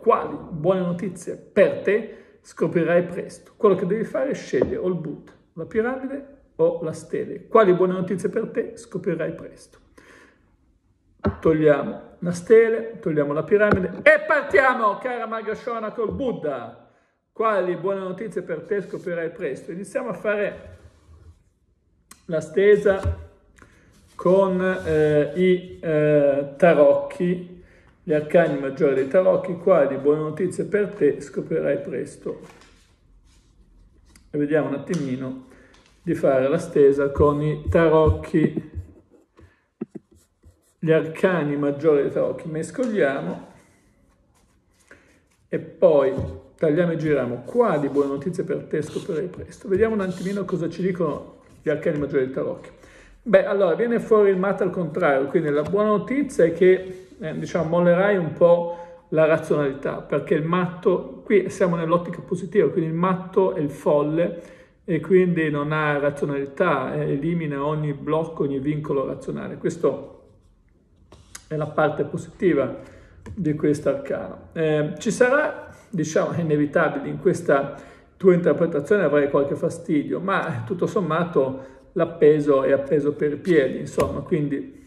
quali buone notizie per te scoprirai presto. Quello che devi fare è scegliere o il Buddha, la piramide o la stele. Quali buone notizie per te scoprirai presto. Togliamo la stele, togliamo la piramide e partiamo, cara Magashona, col Buddha. Quali buone notizie per te scoprirai presto? Iniziamo a fare la stesa con i tarocchi, gli arcani maggiori dei tarocchi. Quali buone notizie per te scoprirai presto? E vediamo un attimino di fare la stesa con i tarocchi, gli arcani maggiori dei tarocchi. Mescoliamo e poi tagliamo e giriamo. Quali buone notizie per te scoprirai presto? Vediamo un attimino cosa ci dicono gli arcani maggiori dei tarocchi. Beh, allora, viene fuori il matto al contrario, quindi la buona notizia è che, diciamo, mollerai un po' la razionalità, perché il matto, qui siamo nell'ottica positiva, quindi il matto è il folle e quindi non ha razionalità, elimina ogni blocco, ogni vincolo razionale. Questa è la parte positiva di questo arcano. Ci sarà, diciamo, è inevitabile, in questa tua interpretazione avrai qualche fastidio, ma tutto sommato l'appeso è appeso per i piedi, insomma, quindi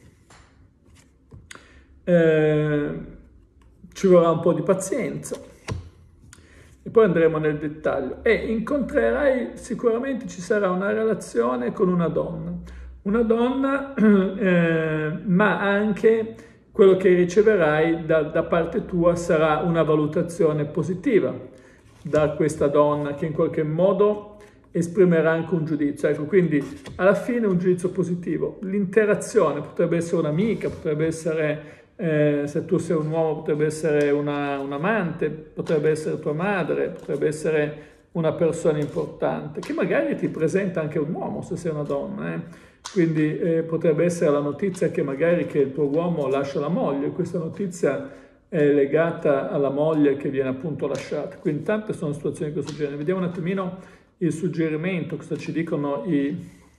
ci vorrà un po' di pazienza e poi andremo nel dettaglio e incontrerai, sicuramente ci sarà una relazione con una donna, ma anche quello che riceverai da parte tua sarà una valutazione positiva da questa donna che in qualche modo esprimerà anche un giudizio. Ecco, quindi alla fine un giudizio positivo. L'interazione potrebbe essere un'amica, potrebbe essere, se tu sei un uomo, potrebbe essere un amante, potrebbe essere tua madre, potrebbe essere una persona importante, che magari ti presenta anche un uomo se sei una donna. Quindi potrebbe essere la notizia che magari che il tuo uomo lascia la moglie. Questa notizia è legata alla moglie che viene appunto lasciata. Quindi tante sono situazioni di questo genere. Vediamo un attimino il suggerimento, cosa ci dicono i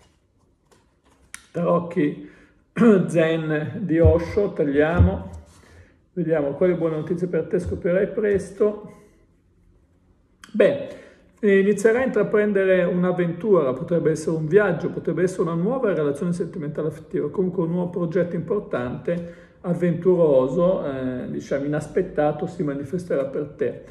tarocchi zen di Osho. Tagliamo, vediamo quali buone notizie per te scoprirai presto. Beh, inizierai a intraprendere un'avventura, potrebbe essere un viaggio, potrebbe essere una nuova relazione sentimentale affettiva, comunque un nuovo progetto importante, avventuroso, diciamo inaspettato, si manifesterà per te.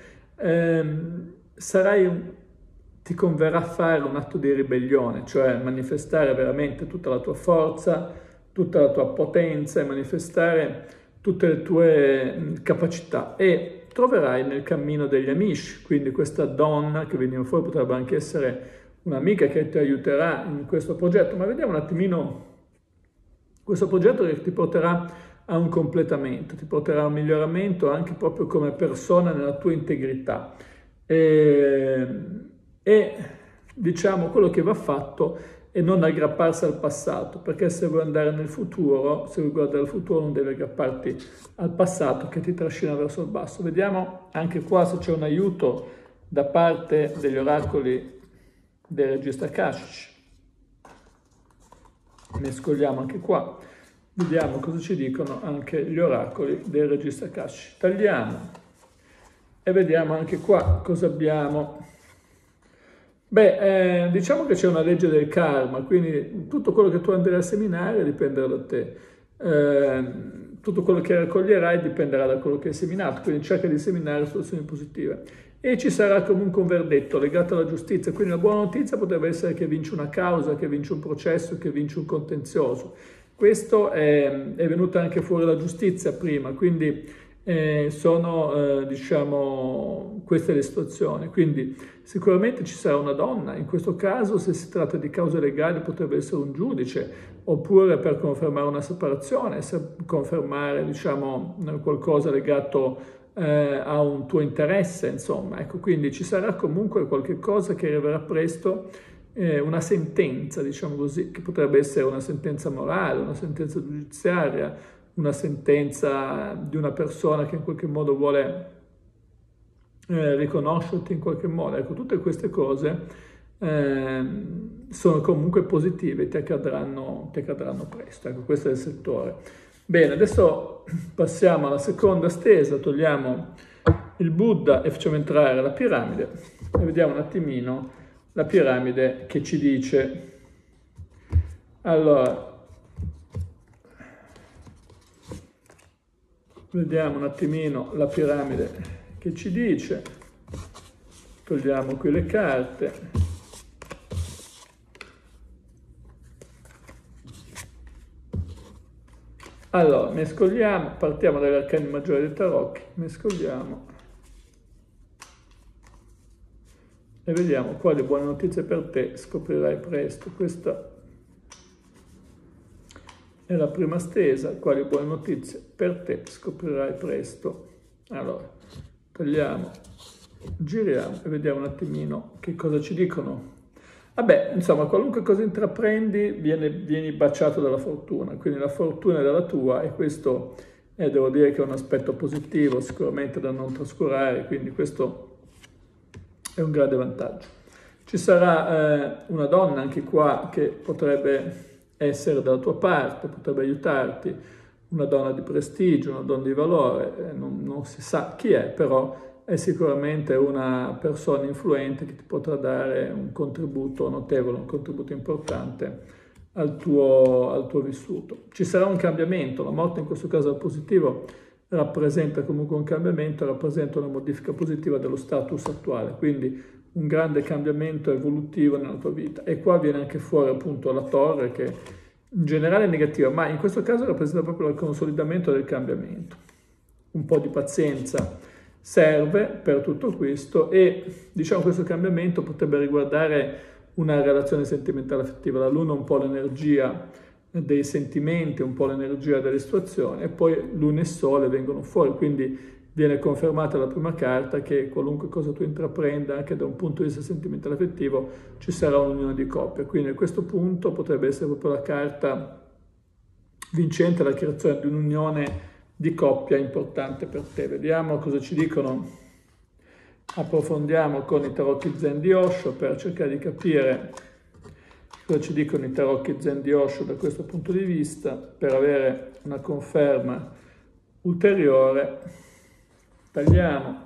Ti converrà fare un atto di ribellione, cioè manifestare veramente tutta la tua forza, tutta la tua potenza e manifestare tutte le tue capacità e troverai nel cammino degli amici, quindi questa donna che veniva fuori potrebbe anche essere un'amica che ti aiuterà in questo progetto, ma vediamo un attimino questo progetto che ti porterà a un completamento, ti porterà a un miglioramento anche proprio come persona nella tua integrità. E diciamo quello che va fatto è non aggrapparsi al passato, perché se vuoi andare nel futuro, se vuoi guardare il futuro non devi aggrapparti al passato che ti trascina verso il basso. Vediamo anche qua se c'è un aiuto da parte degli oracoli dei registri akashici. Mescoliamo anche qua, vediamo cosa ci dicono anche gli oracoli dei registri akashici. Tagliamo e vediamo anche qua cosa abbiamo. Beh, diciamo che c'è una legge del karma, quindi tutto quello che tu andrai a seminare dipenderà da te. Tutto quello che raccoglierai dipenderà da quello che hai seminato, quindi cerca di seminare soluzioni positive. E ci sarà comunque un verdetto legato alla giustizia, quindi la buona notizia potrebbe essere che vinci una causa, che vinci un processo, che vinci un contenzioso. Questo è venuta anche fuori la giustizia prima, quindi sono diciamo queste le situazioni, quindi sicuramente ci sarà una donna, in questo caso se si tratta di cause legali potrebbe essere un giudice, oppure per confermare una separazione, confermare diciamo qualcosa legato a un tuo interesse, insomma, ecco, quindi ci sarà comunque qualche cosa che arriverà presto, una sentenza, diciamo così, che potrebbe essere una sentenza morale, una sentenza giudiziaria, una sentenza di una persona che in qualche modo vuole riconoscerti in qualche modo. Ecco, tutte queste cose sono comunque positive, ti accadranno presto. Ecco, questo è il settore. Bene, adesso passiamo alla seconda stesa, togliamo il Buddha e facciamo entrare la piramide e vediamo un attimino la piramide che ci dice. Allora, vediamo un attimino la piramide che ci dice. Togliamo qui le carte. Allora, mescoliamo, partiamo dagli arcani maggiori dei tarocchi, mescoliamo e vediamo quali buone notizie per te scoprirai presto. Questa è la prima stesa, quali buone notizie per te scoprirai presto. Allora, togliamo, giriamo e vediamo un attimino che cosa ci dicono. Vabbè, insomma, qualunque cosa intraprendi vieni baciato dalla fortuna, quindi la fortuna è dalla tua e questo devo dire che è un aspetto positivo, sicuramente da non trascurare, quindi questo è un grande vantaggio. Ci sarà una donna anche qua che potrebbe essere dalla tua parte, potrebbe aiutarti, una donna di prestigio, una donna di valore, non si sa chi è, però è sicuramente una persona influente che ti potrà dare un contributo notevole, un contributo importante al tuo vissuto. Ci sarà un cambiamento, la morte in questo caso al positivo rappresenta comunque un cambiamento, rappresenta una modifica positiva dello status attuale, quindi un grande cambiamento evolutivo nella tua vita. E qua viene anche fuori appunto la torre che in generale è negativa, ma in questo caso rappresenta proprio il consolidamento del cambiamento. Un po' di pazienza serve per tutto questo e diciamo questo cambiamento potrebbe riguardare una relazione sentimentale affettiva. La luna un po' l'energia dei sentimenti, un po' l'energia delle situazioni e poi luna e sole vengono fuori, quindi viene confermata la prima carta che qualunque cosa tu intraprenda anche da un punto di vista sentimentale affettivo ci sarà un'unione di coppia, quindi a questo punto potrebbe essere proprio la carta vincente, la creazione di un'unione di coppia importante per te. Vediamo cosa ci dicono, approfondiamo con i tarocchi Zen di Osho per cercare di capire cosa ci dicono i tarocchi Zen di Osho da questo punto di vista, per avere una conferma ulteriore. Tagliamo.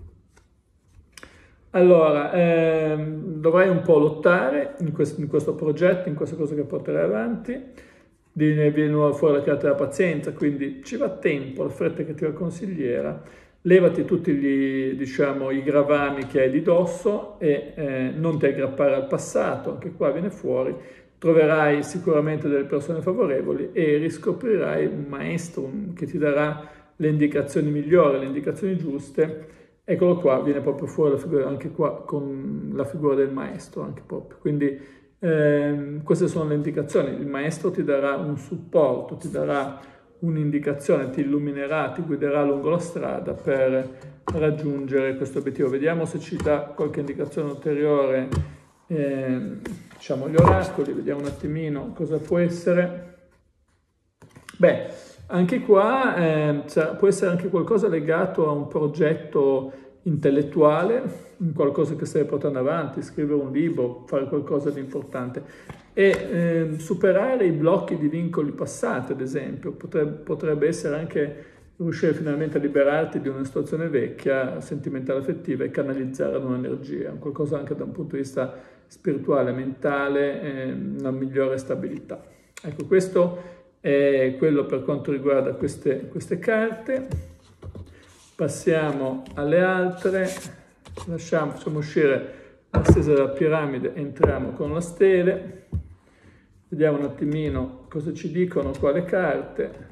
Allora, dovrai un po' lottare in questo progetto, in questa cosa che porterai avanti. Viene nuovo fuori la carta della pazienza, quindi ci va tempo, la fretta che ti va consigliera, levati tutti i gravami che hai di dosso e non ti aggrappare al passato, anche qua viene fuori, troverai sicuramente delle persone favorevoli e riscoprirai un maestro che ti darà le indicazioni migliori, le indicazioni giuste. Eccolo qua, viene proprio fuori la figura, anche qua con la figura del maestro, anche proprio, quindi queste sono le indicazioni. Il maestro ti darà un supporto, ti darà un'indicazione, ti illuminerà, ti guiderà lungo la strada per raggiungere questo obiettivo. Vediamo se ci dà qualche indicazione ulteriore, diciamo gli oracoli, vediamo un attimino cosa può essere. Beh, anche qua può essere anche qualcosa legato a un progetto intellettuale, qualcosa che stai portando avanti, scrivere un libro, fare qualcosa di importante e superare i blocchi di vincoli passati, ad esempio, potrebbe essere anche riuscire finalmente a liberarti di una situazione vecchia, sentimentale, affettiva e canalizzare un'energia, qualcosa anche da un punto di vista spirituale, mentale, una migliore stabilità. Ecco, questo è quello per quanto riguarda queste carte. Passiamo alle altre, facciamo uscire la stesa della piramide, entriamo con la stele, vediamo un attimino cosa ci dicono qua le carte.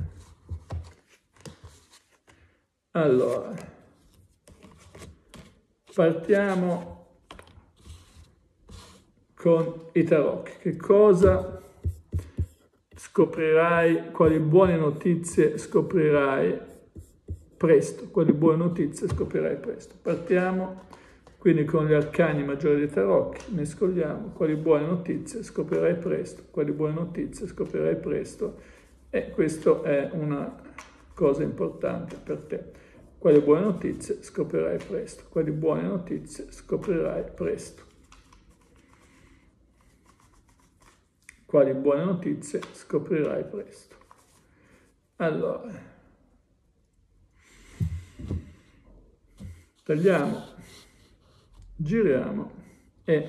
Allora, partiamo con i tarocchi. Che cosa scoprirai, quali buone notizie scoprirai presto, quali buone notizie scoprirai presto. Partiamo quindi con gli arcani maggiori dei tarocchi, mescoliamo, quali buone notizie scoprirai presto, quali buone notizie scoprirai presto e questo è una cosa importante per te. Quali buone notizie scoprirai presto, quali buone notizie scoprirai presto. Quali buone notizie scoprirai presto. Allora, tagliamo, giriamo e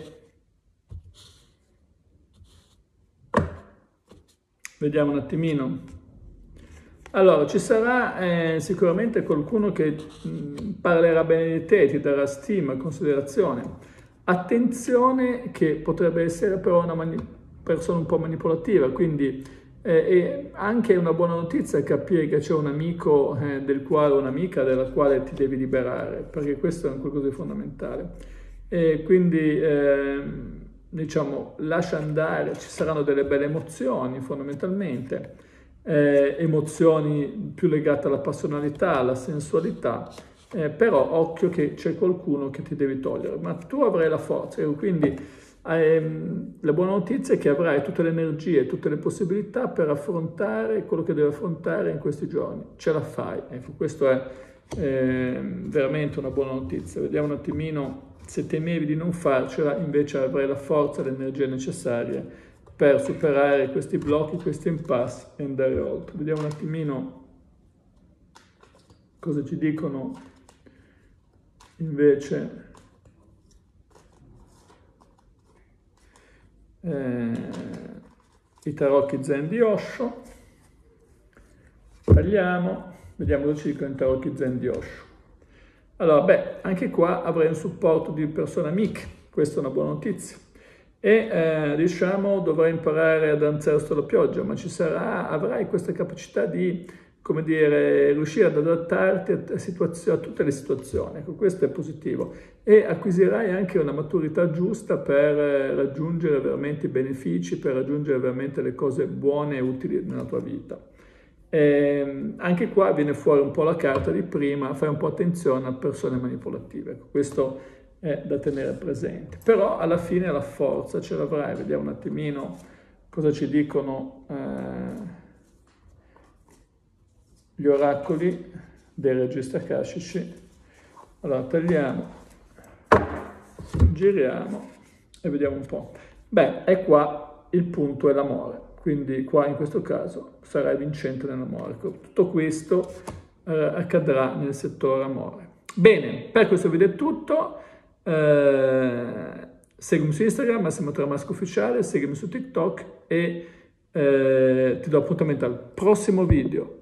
vediamo un attimino. Allora, ci sarà sicuramente qualcuno che parlerà bene di te, ti darà stima, considerazione. Attenzione che potrebbe essere però una persona un po' manipolativa, quindi è anche una buona notizia capire che c'è un amico del quale, un'amica della quale ti devi liberare, perché questo è un qualcosa di fondamentale. E quindi diciamo, lascia andare, ci saranno delle belle emozioni fondamentalmente, emozioni più legate alla passionalità, alla sensualità, però occhio che c'è qualcuno che ti devi togliere, ma tu avrai la forza, quindi la buona notizia è che avrai tutte le energie, tutte le possibilità per affrontare quello che devi affrontare in questi giorni, ce la fai, ecco, questo è veramente una buona notizia. Vediamo un attimino, se temevi di non farcela, invece avrai la forza e le energie necessarie per superare questi blocchi, questi impasse e andare oltre. Vediamo un attimino cosa ci dicono invece i tarocchi zen di Osho. Tagliamo, vediamo cosa ci dicono i tarocchi zen di Osho. Allora, anche qua avrai un supporto di persone amiche, questa è una buona notizia. E diciamo, dovrai imparare a danzare sotto la pioggia, ma avrai questa capacità di, come dire, riuscire ad adattarti a tutte le situazioni. Ecco, questo è positivo. E acquisirai anche una maturità giusta per raggiungere veramente i benefici, per raggiungere veramente le cose buone e utili nella tua vita. Anche qua viene fuori un po' la carta di prima, fai un po' attenzione a persone manipolative. Ecco, questo è da tenere presente. Però alla fine la forza ce l'avrai. Vediamo un attimino cosa ci dicono gli oracoli dei registri akashici. Allora tagliamo, giriamo e vediamo un po'. E qua il punto è l'amore. Quindi qua in questo caso sarai vincente nell'amore. Tutto questo accadrà nel settore amore. Bene, per questo video è tutto. Seguimi su Instagram, Massimo Tramasco Ufficiale, seguimi su TikTok e ti do appuntamento al prossimo video.